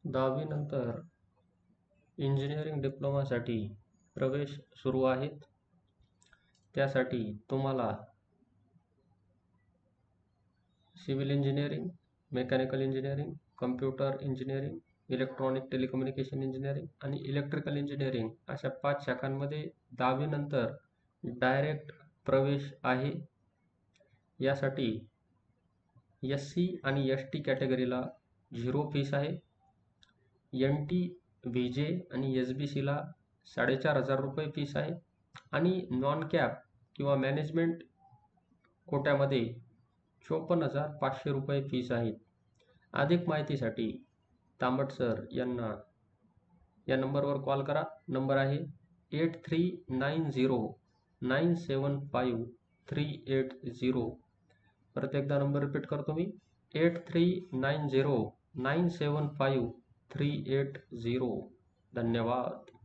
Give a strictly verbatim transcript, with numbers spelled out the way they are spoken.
दहावीनंतर इंजिनिअरिंग डिप्लोमासाठी प्रवेश सुरू आहेत. त्यासाठी तुम्हाला civil engineering, mechanical engineering, computer engineering, electronic telecommunication engineering आणि इलेक्ट्रिकल इंजिनिअरिंग अशा पाच शाखांमध्ये दहावीनंतर डायरेक्ट प्रवेश आहे. यासाठी एस सी आणि एस टी कॅटेगरीला झिरो फीस आहे. एन टी, व्ही जे आणि एस बी सीला साडेचार हजार रुपये फीस आहे आणि नॉन कॅप किंवा मॅनेजमेंट कोट्यामध्ये चोपन्न हजार पाचशे रुपये फीस आहे. अधिक माहितीसाठी तांबट सर यांना या नंबरवर कॉल करा. नंबर आहे eight three nine zero nine seven five three eight zero. परत एकदा नंबर रिपीट करतो मी, eight three nine zero nine seven five three eight zero. धन्यवाद.